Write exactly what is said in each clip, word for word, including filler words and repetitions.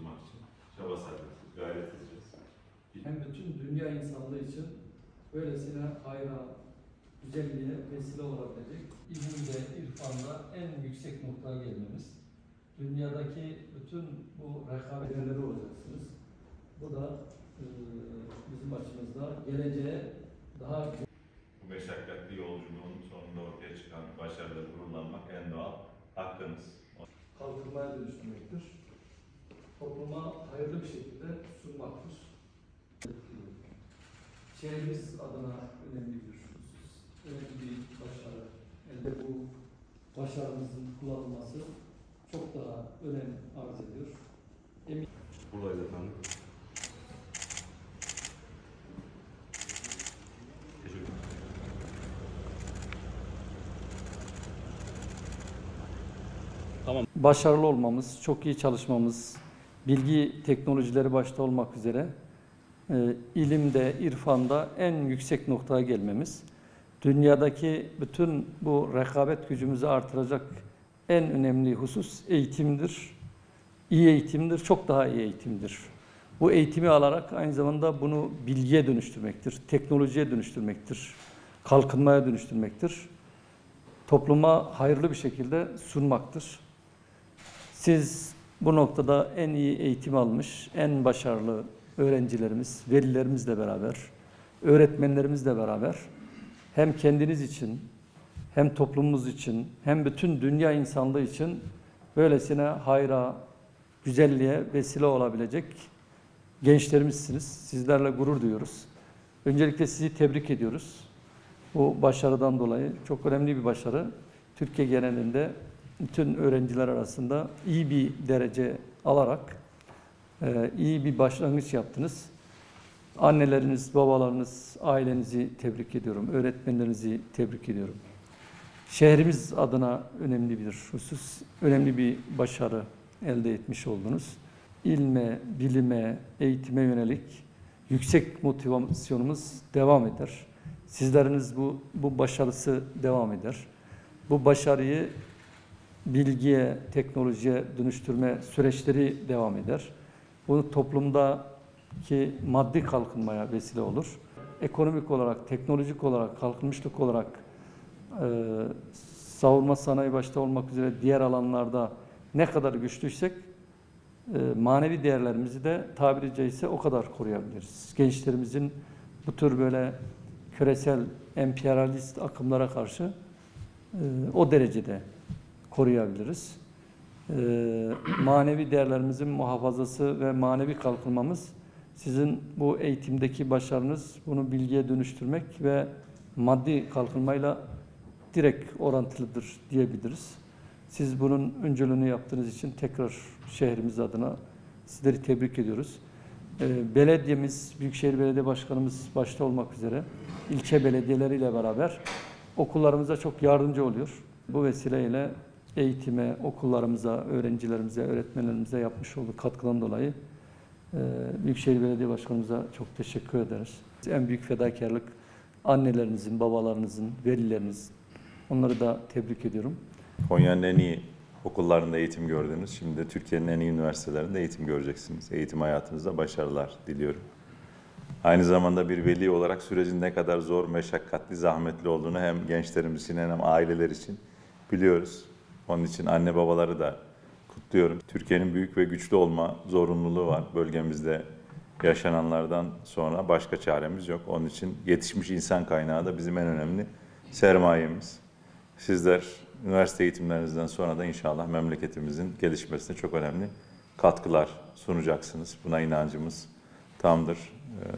sunmak için çaba sarf edeceğiz, gayret edeceğiz. Hem bütün dünya insanlığı için böylesine hayra, güzelliğe vesile olabilecek ilimde, irfanda en yüksek noktaya gelmemiz. Dünyadaki bütün bu rekabetleri olacaksınız. Bu da e, bizim açımızda geleceğe daha Bu meşakkatli yolculuğun sonunda ortaya çıkan başarıda gururlanmak en doğal hakkınız. kalkınmaya dönüştürmektir. Topluma hayırlı bir şekilde sunmaktır. Şehrimiz adına önemli bir husus, önemli bir başarı. Elde bu başarımızın kullanılması çok daha önem arz ediyor. Emin Buradayız efendim. Teşekkür ederim. Tamam. Başarılı olmamız, çok iyi çalışmamız, bilgi teknolojileri başta olmak üzere e, ilimde, irfanda en yüksek noktaya gelmemiz, dünyadaki bütün bu rekabet gücümüzü artıracak en önemli husus eğitimdir. İyi eğitimdir, çok daha iyi eğitimdir. Bu eğitimi alarak aynı zamanda bunu bilgiye dönüştürmektir, teknolojiye dönüştürmektir, kalkınmaya dönüştürmektir. Topluma hayırlı bir şekilde sunmaktır. Siz bu noktada en iyi eğitim almış, en başarılı öğrencilerimiz, velilerimizle beraber, öğretmenlerimizle beraber hem kendiniz için, hem toplumumuz için, hem bütün dünya insanlığı için böylesine hayra, güzelliğe vesile olabilecek gençlerimizsiniz. Sizlerle gurur duyuyoruz. Öncelikle sizi tebrik ediyoruz. Bu başarıdan dolayı çok önemli bir başarı. Türkiye genelinde bütün öğrenciler arasında iyi bir derece alarak e, iyi bir başlangıç yaptınız. Anneleriniz, babalarınız, ailenizi tebrik ediyorum. Öğretmenlerinizi tebrik ediyorum. Şehrimiz adına önemli bir husus, önemli bir başarı elde etmiş oldunuz. İlme, bilime, eğitime yönelik yüksek motivasyonumuz devam eder. Sizleriniz bu, bu başarısı devam eder. Bu başarıyı bilgiye, teknolojiye dönüştürme süreçleri devam eder. Bu toplumdaki maddi kalkınmaya vesile olur. Ekonomik olarak, teknolojik olarak, kalkınmışlık olarak e, savunma sanayi başta olmak üzere diğer alanlarda ne kadar güçlüysek e, manevi değerlerimizi de tabiri caizse o kadar koruyabiliriz. Gençlerimizin bu tür böyle küresel emperyalist akımlara karşı e, o derecede koruyabiliriz. E, manevi değerlerimizin muhafazası ve manevi kalkınmamız sizin bu eğitimdeki başarınız, bunu bilgiye dönüştürmek ve maddi kalkınmayla direkt orantılıdır diyebiliriz. Siz bunun öncülüğünü yaptığınız için tekrar şehrimiz adına sizleri tebrik ediyoruz. E, belediyemiz, Büyükşehir Belediye Başkanımız başta olmak üzere ilçe belediyeleriyle beraber okullarımıza çok yardımcı oluyor. Bu vesileyle eğitime, okullarımıza, öğrencilerimize, öğretmenlerimize yapmış olduğu katkıdan dolayı e, Büyükşehir Belediye Başkanımıza çok teşekkür ederiz. En büyük fedakarlık annelerinizin, babalarınızın, velileriniz. Onları da tebrik ediyorum. Konya'nın en iyi okullarında eğitim gördünüz. Şimdi de Türkiye'nin en iyi üniversitelerinde eğitim göreceksiniz. Eğitim hayatınızda başarılar diliyorum. Aynı zamanda bir veli olarak sürecin ne kadar zor, meşakkatli, zahmetli olduğunu hem gençlerimiz için hem aileler için biliyoruz. Onun için anne babaları da kutluyorum. Türkiye'nin büyük ve güçlü olma zorunluluğu var. Bölgemizde yaşananlardan sonra başka çaremiz yok. Onun için yetişmiş insan kaynağı da bizim en önemli sermayemiz. Sizler üniversite eğitimlerinizden sonra da inşallah memleketimizin gelişmesine çok önemli katkılar sunacaksınız. Buna inancımız tamdır. Ee,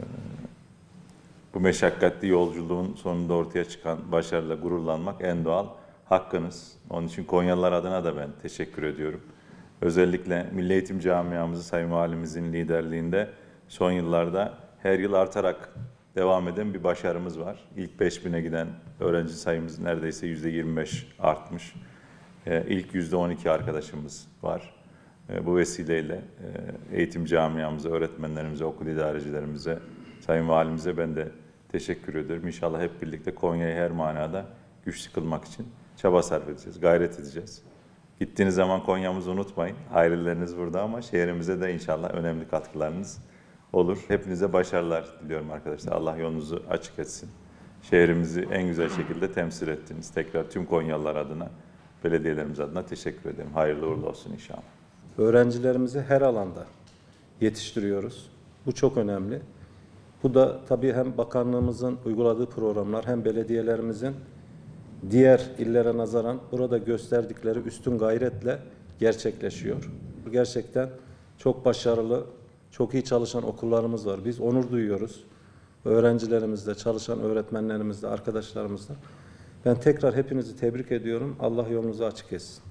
bu meşakkatli yolculuğun sonunda ortaya çıkan başarıyla gururlanmak en doğal hakkınız. Onun için Konyalılar adına da ben teşekkür ediyorum. Özellikle Milli Eğitim Camiamızı Sayın Valimizin liderliğinde son yıllarda her yıl artarak devam eden bir başarımız var. İlk beş bine giden öğrenci sayımız neredeyse yüzde yirmi beş artmış. Ee, ilk yüzde on iki arkadaşımız var. Ee, bu vesileyle e, eğitim camiamıza, öğretmenlerimize, okul idarecilerimize, Sayın Valimize ben de teşekkür ederim. İnşallah hep birlikte Konya'yı her manada güçlü kılmak için çaba sarf edeceğiz, gayret edeceğiz. Gittiğiniz zaman Konya'mızı unutmayın. Aileleriniz burada ama şehrimize de inşallah önemli katkılarınız olur. Hepinize başarılar diliyorum arkadaşlar. Allah yolunuzu açık etsin. Şehrimizi en güzel şekilde temsil ettiniz. Tekrar tüm Konyalılar adına, belediyelerimiz adına teşekkür ederim. Hayırlı uğurlu olsun inşallah. Öğrencilerimizi her alanda yetiştiriyoruz. Bu çok önemli. Bu da tabii hem bakanlığımızın uyguladığı programlar hem belediyelerimizin diğer illere nazaran burada gösterdikleri üstün gayretle gerçekleşiyor. Gerçekten çok başarılı, çok iyi çalışan okullarımız var. Biz onur duyuyoruz. Öğrencilerimizle, çalışan öğretmenlerimizle, arkadaşlarımızla. Ben tekrar hepinizi tebrik ediyorum. Allah yolunuzu açık etsin.